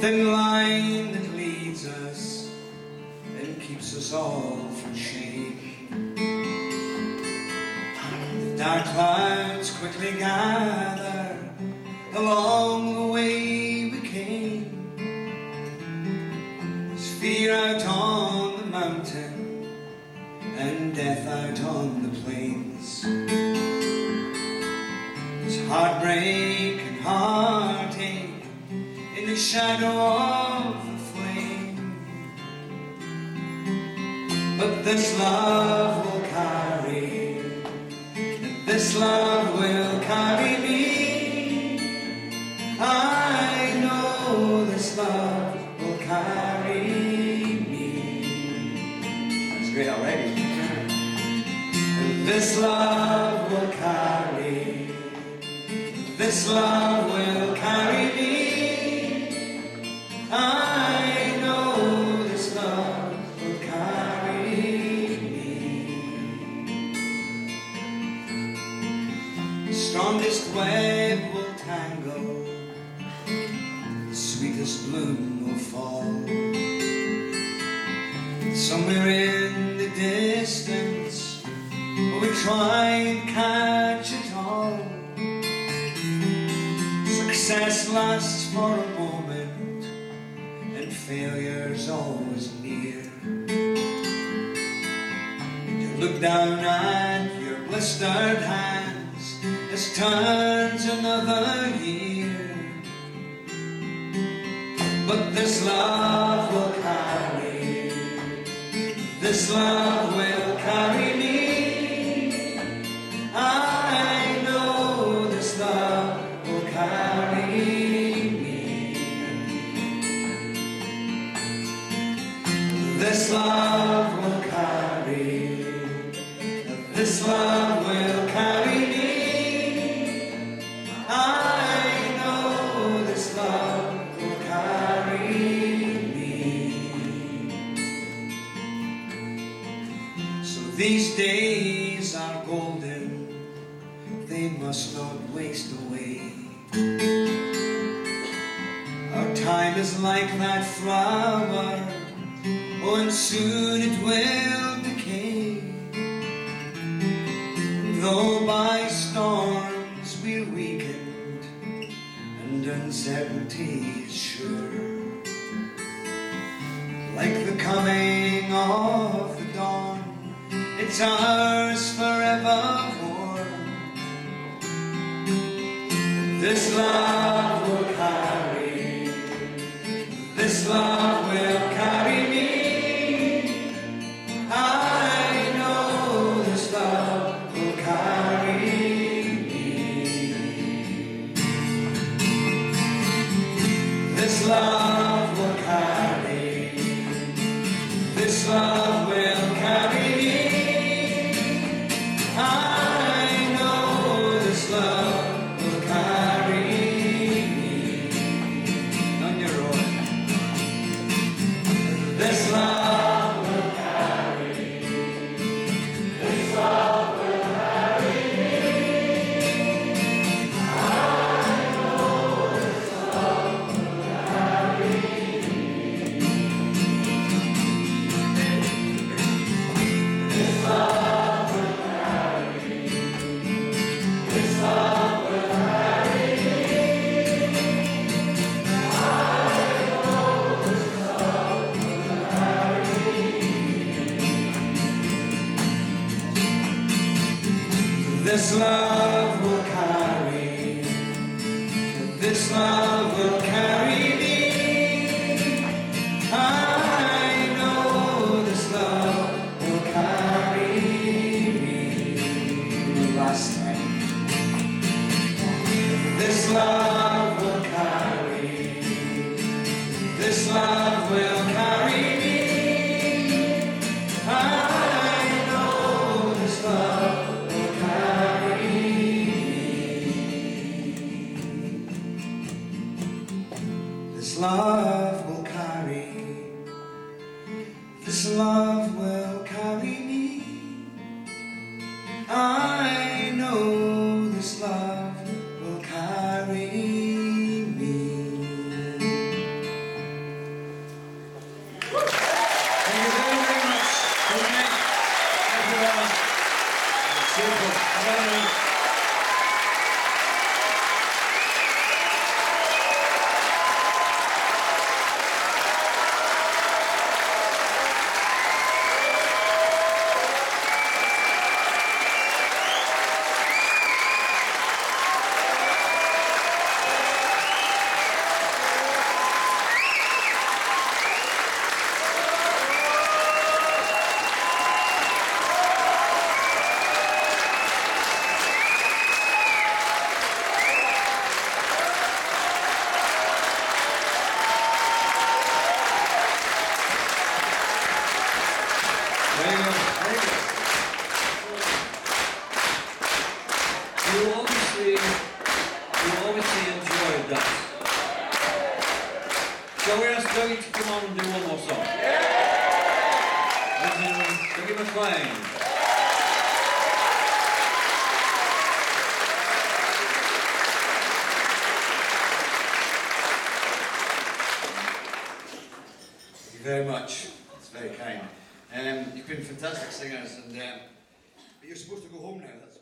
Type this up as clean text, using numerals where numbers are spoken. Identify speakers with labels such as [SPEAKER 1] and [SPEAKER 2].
[SPEAKER 1] thin line that leads us and keeps us all from shame. The dark clouds quickly gather along the way we came. There's fear out on the mountain and death out on the plains. There's heartbreak and heartache in the shadow of the flame. But this love will carry, this love will carry me. I know this love will carry me. That's great already. This love will carry, this love will carry me. I know this love will carry me. The strongest web will tangle, the sweetest bloom will fall. Somewhere in the distance we try and catch it all. Success lasts for a moment and failure's always near. You look down at your blistered hands as turns another year. But this love will carry, this love will carry me. I know this love will carry me. This love will carry, this love will carry me. I know this love will carry me. So these days are golden, they must not waste away. Our time is like that flower, oh, and soon it will decay. Though by storms we're weakened and uncertainty is sure, like the coming of the dawn, it's ours forevermore. This love will carry, this love will carry me. I know this love will carry me. This love will carry, this love will carry me. I know this love will carry me. On your own. This love will carry, this love will carry me. I know this love will carry me. This love will carry, this love will carry me. I know this love will carry me. This love will carry, this love will carry me. I know this love will carry me. Last time. This love will carry, this love will carry me. I know this love will carry me. This love will carry, this love will carry me. I know this love will carry me. Super. Very much. Very good. Very good.
[SPEAKER 2] You obviously enjoyed that. Shall we ask Dougie to come on and do one more song? Dougie MacLean.
[SPEAKER 1] Thank you very much. It's very kind. You've been fantastic singers, and but you're supposed to go home now. That's